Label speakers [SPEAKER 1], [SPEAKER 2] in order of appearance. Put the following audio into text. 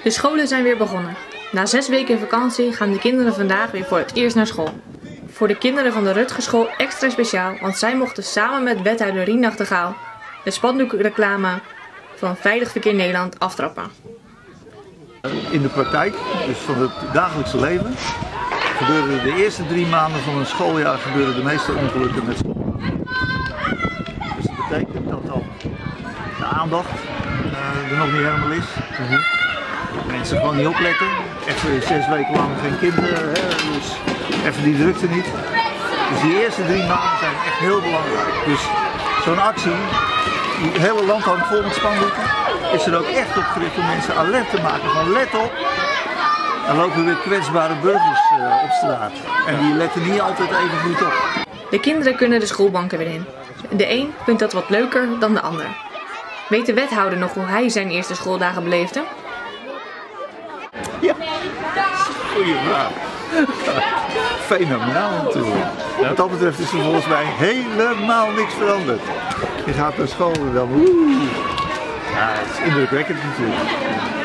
[SPEAKER 1] De scholen zijn weer begonnen. Na 6 weken vakantie gaan de kinderen vandaag weer voor het eerst naar school. Voor de kinderen van de Rutgerschool extra speciaal, want zij mochten samen met wethouder Rien Nachtegaal de spandoekreclame van Veilig Verkeer Nederland aftrappen.
[SPEAKER 2] In de praktijk, dus van het dagelijkse leven, gebeuren de eerste 3 maanden van een schooljaar gebeuren de meeste ongelukken met school. Dus dat betekent dat dan de aandacht er nog niet helemaal is. Mensen gewoon niet opletten. Even 6 weken lang geen kinderen, dus even die drukte niet. Dus die eerste 3 maanden zijn echt heel belangrijk. Dus zo'n actie, het hele land hangt vol met spandoeken, is er ook echt op gericht om mensen alert te maken van let op. Dan lopen weer kwetsbare burgers op straat. En die letten niet altijd even goed op.
[SPEAKER 1] De kinderen kunnen de schoolbanken weer in. De een vindt dat wat leuker dan de ander. Weet de wethouder nog hoe hij zijn eerste schooldagen beleefde?
[SPEAKER 2] Ja, goeie vraag. Fenomenaal natuurlijk. Wat dat betreft is er volgens mij helemaal niks veranderd. Je gaat naar school en dan ja, het is indrukwekkend natuurlijk.